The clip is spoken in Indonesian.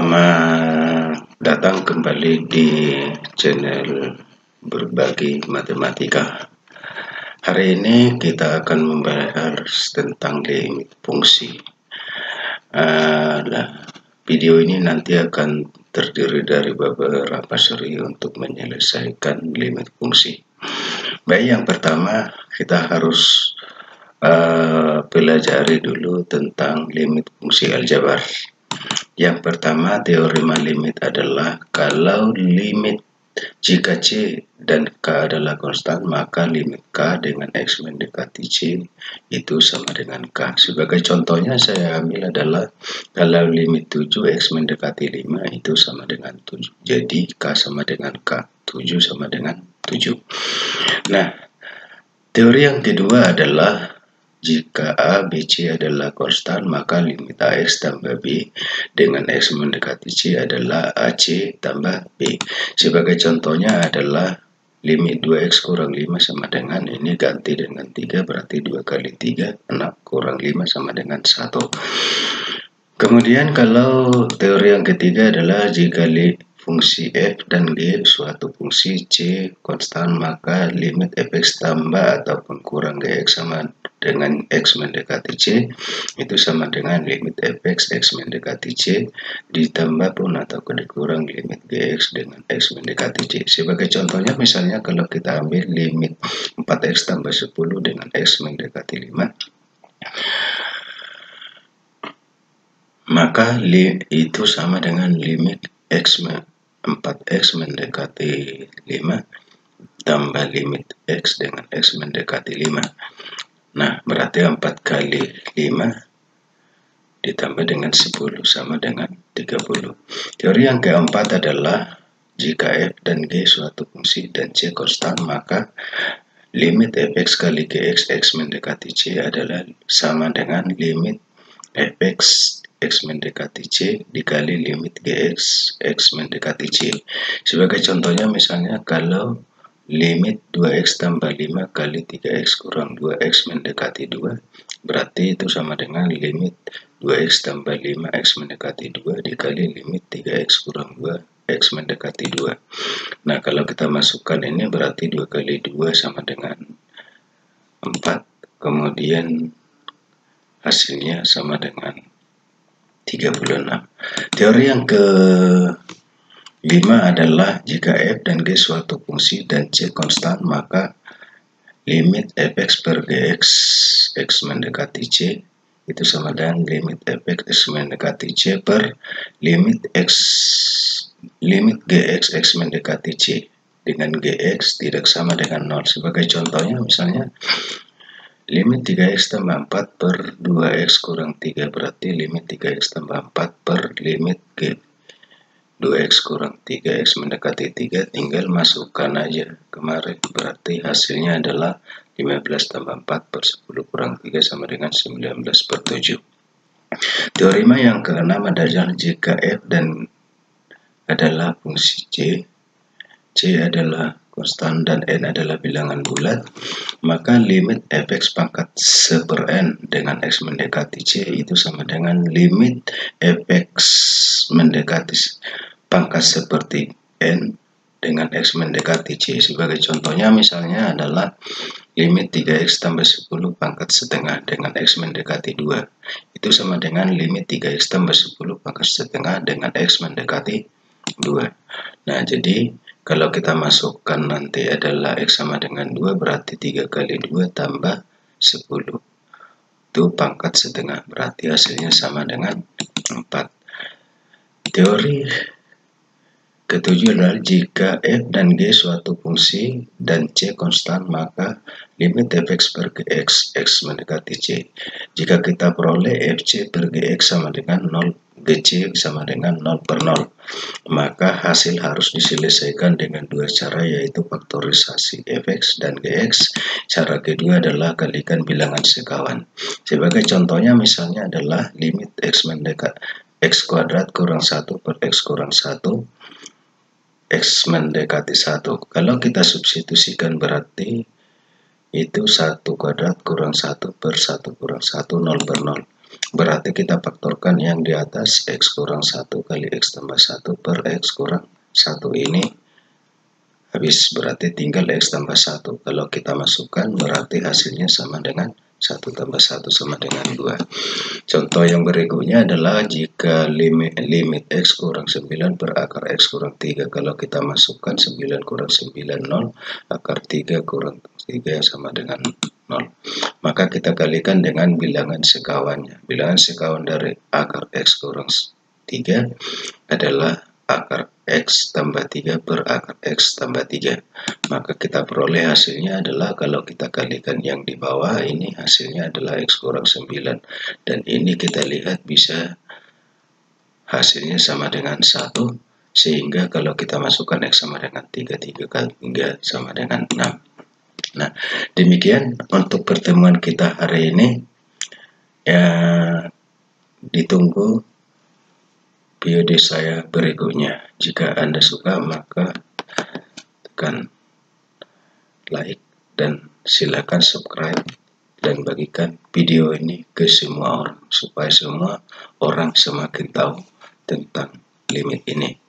Selamat datang kembali di channel Berbagi Matematika. Hari ini kita akan membahas tentang limit fungsi. Video ini nanti akan terdiri dari beberapa seri untuk menyelesaikan limit fungsi. Baik, yang pertama kita harus pelajari dulu tentang limit fungsi aljabar. Yang pertama, teorema limit adalah kalau limit jika C dan K adalah konstan, maka limit K dengan X mendekati C itu sama dengan K. Sebagai contohnya saya ambil adalah kalau limit 7 X mendekati 5 itu sama dengan 7. Jadi K sama dengan K, 7 sama dengan 7. Nah, teori yang kedua adalah jika A, B, C adalah konstan, maka limit AX tambah B dengan X mendekati C adalah AC tambah B. Sebagai contohnya adalah limit 2X kurang 5 sama dengan, ini ganti dengan 3, berarti 2 kali 3, 6 kurang 5 sama dengan 1. Kemudian kalau teori yang ketiga adalah jika fungsi f dan g suatu fungsi c konstan, maka limit fx tambah ataupun kurang gx sama dengan x mendekati c itu sama dengan limit fx x mendekati c ditambah pun atau dikurang limit gx dengan x mendekati c. Sebagai contohnya misalnya kalau kita ambil limit 4x tambah 10 dengan x mendekati 5, maka itu sama dengan limit 4x mendekati 5 tambah limit x dengan x mendekati 5. Nah, berarti 4 kali 5 ditambah dengan 10 sama dengan 30. Teori yang keempat adalah jika f dan g suatu fungsi dan c konstan, maka limit fx kali gx x mendekati c adalah sama dengan limit fx x mendekati c dikali limit gx x mendekati c. Sebagai contohnya misalnya kalau limit 2x tambah 5 kali 3x kurang 2x mendekati 2, berarti itu sama dengan limit 2x tambah 5x mendekati 2 dikali limit 3x kurang 2x mendekati 2. Nah, kalau kita masukkan ini berarti 2 kali 2 sama dengan 4, kemudian hasilnya sama dengan 36. Teori yang ke-5 adalah jika f dan g suatu fungsi dan c konstan, maka limit fx per gx x mendekati c itu sama dengan limit fx x mendekati c per limit gx x mendekati c dengan gx tidak sama dengan 0. Sebagai contohnya misalnya limit 3x tambah 4 per 2x kurang 3, berarti limit 3x tambah 4 per limit g 2x kurang 3x mendekati 3, tinggal masukkan aja kemarin, berarti hasilnya adalah 15 tambah 4 per 10 kurang 3 sama dengan 19 per 7. Teorema yang keenam adalah jika f dan adalah fungsi c adalah konstan dan n adalah bilangan bulat, maka limit fx pangkat 1 per n dengan x mendekati c itu sama dengan limit fx mendekati pangkat seperti n dengan x mendekati c. Sebagai contohnya misalnya adalah limit 3x tambah 10 pangkat setengah dengan x mendekati 2 itu sama dengan limit 3x tambah 10 pangkat setengah dengan x mendekati 2. Nah, jadi kalau kita masukkan nanti adalah x sama dengan 2, berarti 3 kali 2 tambah 10 itu pangkat setengah, berarti hasilnya sama dengan 4. Teori ketujuh adalah jika f dan g suatu fungsi dan c konstan, maka limit fx per gx x mendekati c. Jika kita peroleh fc per gx sama dengan 0, gc sama dengan 0 per 0, maka hasil harus diselesaikan dengan dua cara, yaitu faktorisasi fx dan gx. Cara kedua adalah kalikan bilangan sekawan. Sebagai contohnya misalnya adalah limit x mendekati x kuadrat kurang 1 per x kurang 1 x mendekati 1. Kalau kita substitusikan berarti itu 1 kuadrat kurang 1 per 1 kurang 1, 0 per 0. berarti kita faktorkan yang di atas X kurang 1 kali X tambah 1 per X kurang 1 ini habis, berarti tinggal X tambah 1. Kalau kita masukkan berarti hasilnya sama dengan 1 tambah 1 sama dengan 2. Contoh yang berikutnya adalah jika limit X kurang 9 per akar X kurang 3. Kalau kita masukkan 9 kurang 9, 0. Akar 3 kurang 3 sama dengan 0. Maka kita kalikan dengan bilangan sekawannya. Bilangan sekawan dari akar X kurang 3 adalah akar X tambah 3 per akar X tambah 3. Maka kita peroleh hasilnya adalah, kalau kita kalikan yang di bawah ini, hasilnya adalah X kurang 9. Dan ini kita lihat bisa hasilnya sama dengan 1. Sehingga kalau kita masukkan X sama dengan 3, 3 kali 3 sama dengan 6. Nah, demikian untuk pertemuan kita hari ini. Ya, ditunggu video saya berikutnya. Jika Anda suka, maka tekan like dan silakan subscribe dan bagikan video ini ke semua orang supaya semua orang semakin tahu tentang limit ini.